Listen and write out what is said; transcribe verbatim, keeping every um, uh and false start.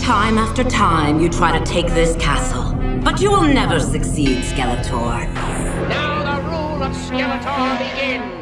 Time after time, you try to take this castle, but you will never succeed, Skeletor. Now the rule of Skeletor begins.